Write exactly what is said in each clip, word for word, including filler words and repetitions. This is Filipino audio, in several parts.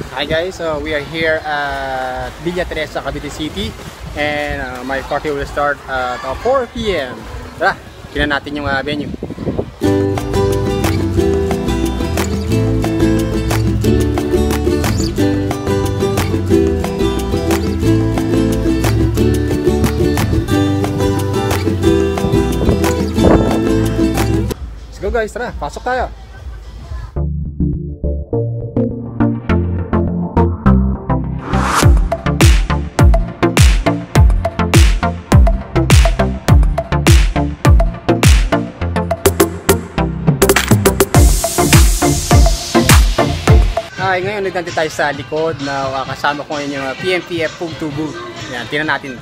Hi guys, so we are here at Villa Teresa, Cavite City, and uh, my party will start at uh, four P M Tara, tingnan natin yung uh, venue. Let's go guys, tara, pasok tayo. Ay, ngayon nagdante tayo sa likod na uh, kasama ko ngayon yung uh, P M P F Partyneeds. Yan, tingnan natin.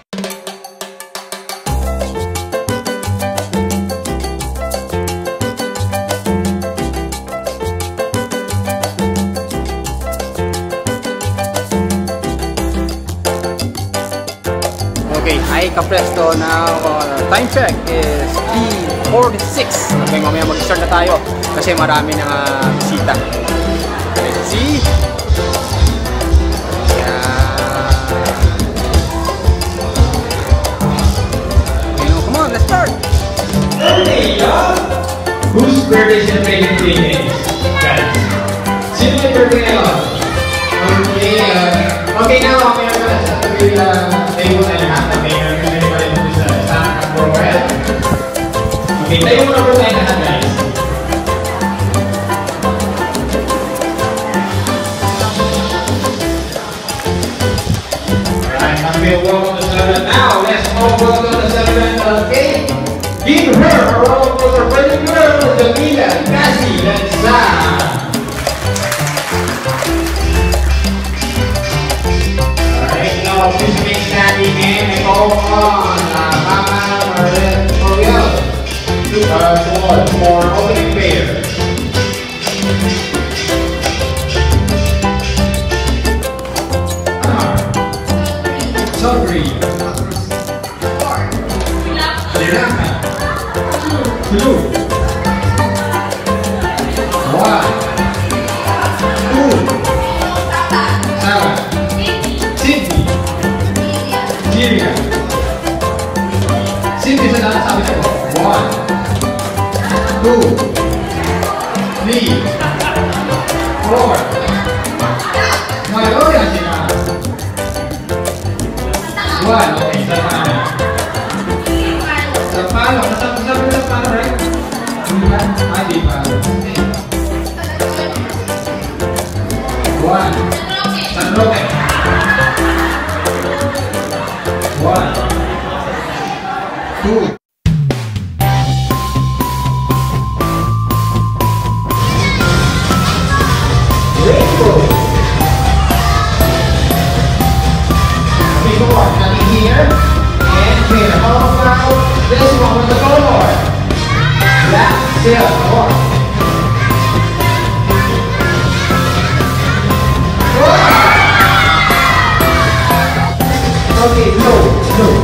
Okay, ay kapresto na uh, time check is three forty-six. Okay, mamaya mag-start na tayo kasi marami ng uh, bisita. Let's see. Yeah. Okay, no, come on, let's start. Hey, y'all. Whose birthday celebrating today is? Guys. Sino yung birthday ngayon? Okay, uh, okay now, okay na pala sa tabi na tayo na lahat. Okay, nagkakali pa rin ito sa isang program. Okay, tayo muna po tayo lahat, guys. Welcome to celebrate. Now, let's all welcome to celebrate. Okay, give her a round of applause, pretty girl, Jamila. Cassie, let's start. Alright, now please remain standing and go on. Uh, Mama, Marlene, Oriel, to uh, for for opening prayer. Sorry. Four. Liraka. Two. One. Two. Sarah. Cindy. Julia. Cindy sa dalam sabi ko. One. Two. Three. Four. Mayroon yan sila. One, okay, sa palo. Sa palo, sabi sabi sa palo, right? Ah, di pa. One. Sa roke. One. Two. Rainbow. Here and here. How about this one with the color? That's it. More. Okay, no, no.